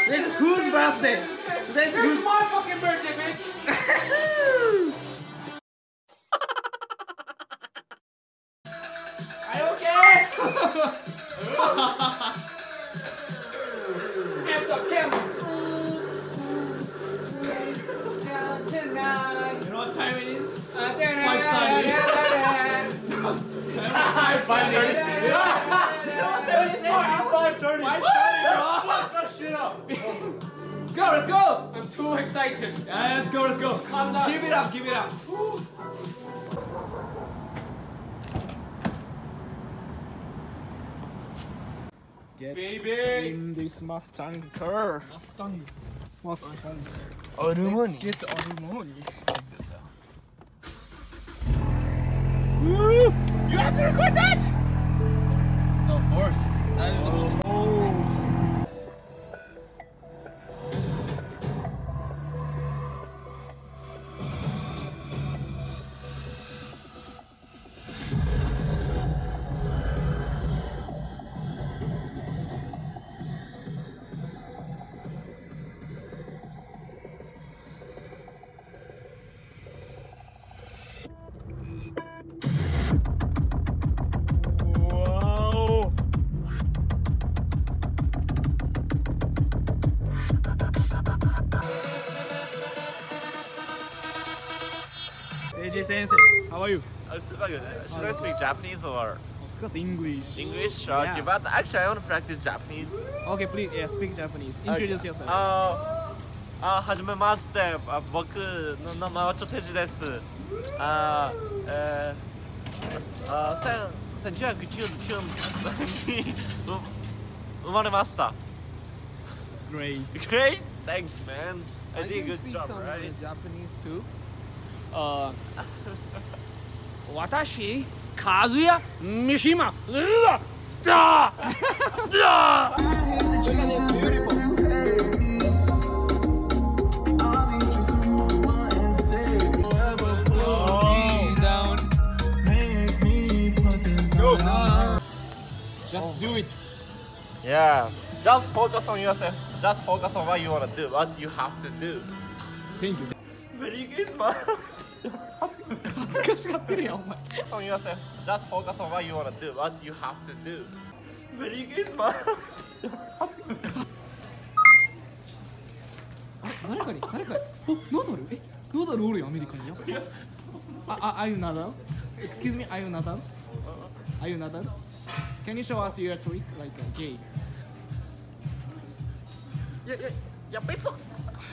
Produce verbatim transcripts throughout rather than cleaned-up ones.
Today's whose birthday? Today's whose... my fucking birthday, bitch! Are you okay? Hands up, cameras! Tonight. You know what time it is? five thirty. five thirty. five thirty. Fuck that shit up. Let's go, let's go! I'm too excited. Yeah, let's go, let's go. Calm down. Give it up, give it up. Get Baby! in this Mustang car. Mustang. Mustang. Let's get Arumoni. You have to record that? The horse. That is the most... A J Sensei, how are you? I'm still good. Should I speak Japanese or Of course, English. English? Okay, Yeah. but actually I want to practice Japanese. Okay, please, yeah, speak Japanese. Introduce yourself. あーあー、はじめまして。あ、僕の名前はちょてじです。あー、えー、あー、せんきゅうひゃくきゅうじゅうきゅう年に生まれました。 Great. Great, thanks, man. I did a good job, right? Japanese too. Uh, 私、カズヤ・ミシマ。だだ Just do it. Yeah. Just focus on yourself. Just focus on what you want to do, what you have to do. Thank you. Merry Christmas. 恥ずかしがってるやん、お前。 Focus on yourself. Just focus on what you want to do, what you have to do. Merry Christmas. 誰かに、誰かに。お、ナダルえ、ナダルおるよ、アメリカに。やっぱあ、あ、are you Nadal? Excuse me, are you Nadal? Are you Nadal? Can you show us your trick like a game? いやいや、やべっぞ。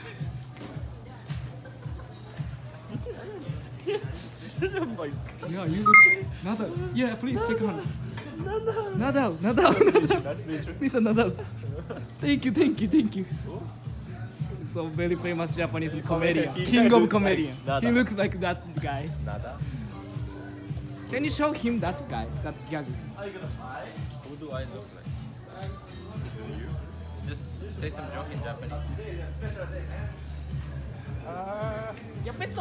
Yeah, you look Nadal. Yeah, please shake hand. Nadal, Nadal, Nadal. That's me too. Mister Nadal. Thank you, thank you, thank you. So very famous Japanese comedian, He king of looks comedian. like He Nada. looks like that guy. Nada. Can you show him that guy, that gag? Who do I look like? You? Just say some joke in Japanese. Uh, yapetsu.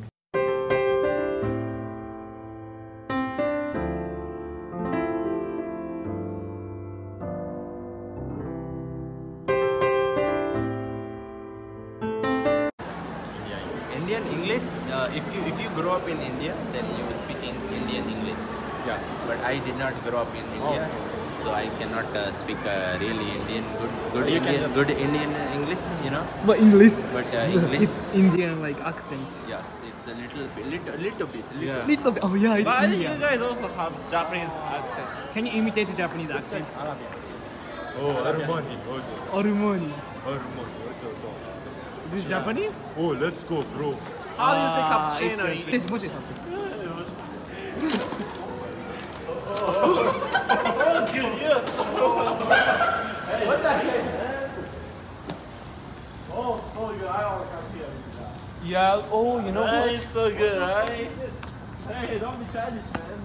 Indian English. Uh, if you if you grow up in India, then you will speak in Indian English. Yeah. But I did not grow up in India, so I cannot uh, speak uh, really Indian good good You can Indian just- good Indian English. You know. But English. But uh, English. It's Indian like accent. Yes, it's a little bit, little, little bit, little Yeah. Little bit. Oh yeah, it's But I think you Indian. guys also have Japanese accent. Can you imitate the Japanese accent? Oh, Armani. Armani. Armani. Is this Japanese? Oh, let's go, bro. How do you say Ah, cappuccino? it's in- French. Mochi-san. What the heck, man? Oh, so good. I don't want to Yeah. Oh, you know That is so good, right? Hey, don't be childish, man.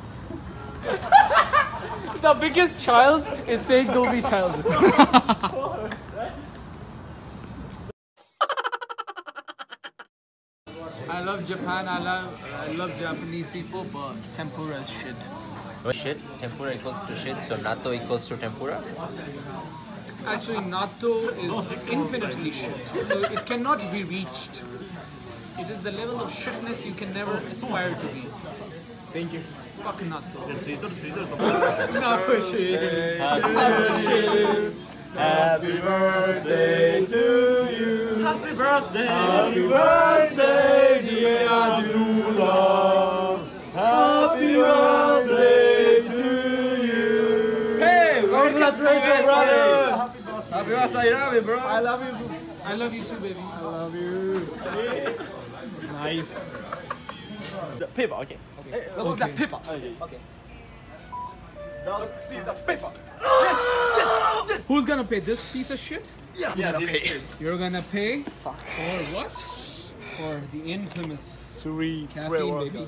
The biggest child is saying don't be child. I love Japan. I love I love Japanese people, but tempura is shit. Shit. Tempura equals to shit. So natto equals to tempura. Actually, natto is infinitely shit, so it cannot be reached. It is the level of shitness you can never aspire to be. Thank you. Fuck natto. Natto shit. Natto shit. Happy birthday to you. Happy birthday. Happy birthday, dear Abdullah. Happy birthday to you. Hey, where's that birthday, brother? Happy birthday, I love you, bro. I love you. I love you too, baby. I love you. Nice. The paper, okay. Okay. What's that paper? Okay. Okay. Let's see the paper. Who's gonna pay this piece of shit? Yes. Yeah, pay. You're gonna pay for what? For the infamous Three caffeine, baby.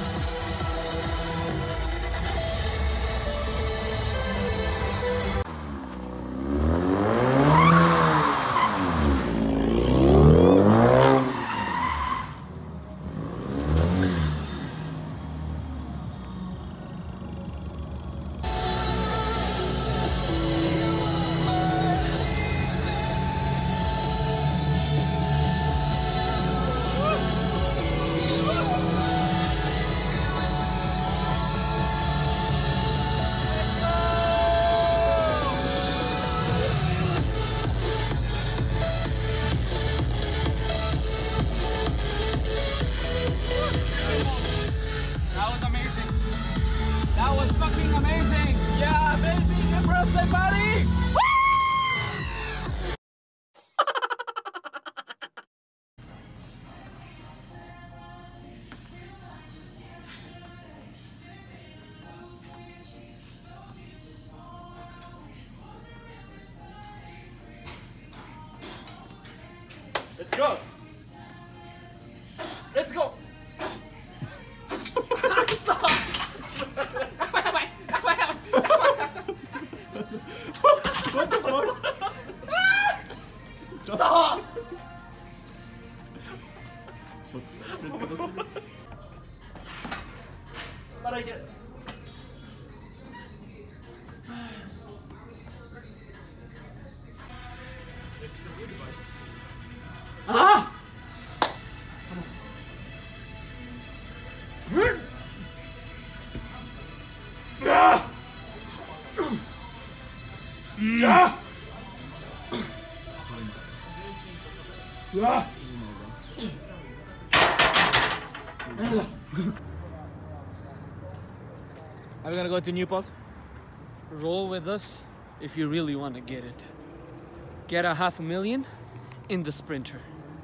That was fucking amazing! Yeah, amazing! Your birthday party! Let's go! Let's go! What the fuck? Stop! What I get? Ah! Ah! Yeah. Yeah. Are we gonna go to Newport? Roll with us if you really want to get it. Get a half a million in the Sprinter.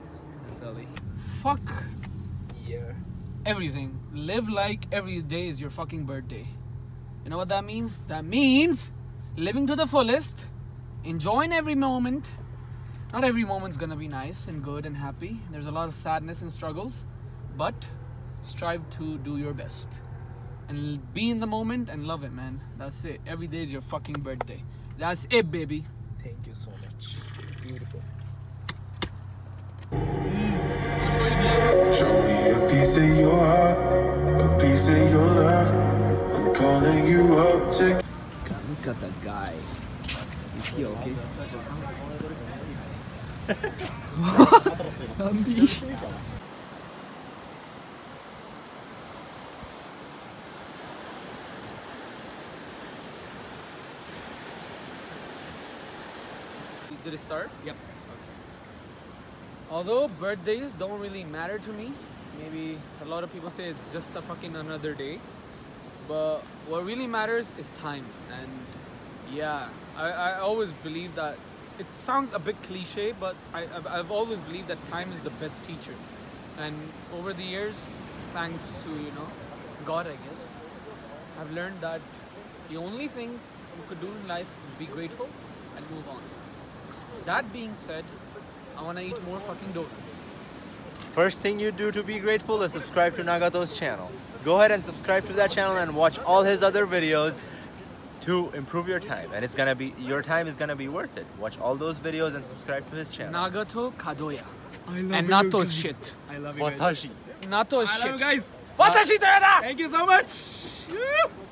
Fuck yeah. Everything. Live like every day is your fucking birthday. You know what that means? That means living to the fullest, enjoying every moment. Not every moment's gonna be nice and good and happy. There's a lot of sadness and struggles, but strive to do your best and be in the moment and love it, man. That's it. Every day is your fucking birthday. That's it, baby. Thank you so much. Beautiful. I'll show you the answer. Show me a piece of your heart, a piece of your love. I'm calling you up to. Look at that guy. Is he okay? Andy. Did it start? Yep. Although birthdays don't really matter to me, maybe a lot of people say it's just a fucking another day, but what really matters is time. And yeah, I, I always believe that. It sounds a bit cliche, but I, I've, I've always believed that time is the best teacher. And over the years, thanks to, you know, God, I guess, I've learned that the only thing you could do in life is be grateful and move on. That being said, I want to eat more fucking donuts. First thing you do to be grateful is subscribe to Nagato's channel. Go ahead and subscribe to that channel and watch all his other videos to improve your time, and it's gonna be your time is gonna be worth it. Watch all those videos and subscribe to his channel. Nagato Kadoya. I love And you Nato's guys. shit. I love you guys. Watashi. Nato is I shit. love you guys. Watashi Toyota! Thank you so much.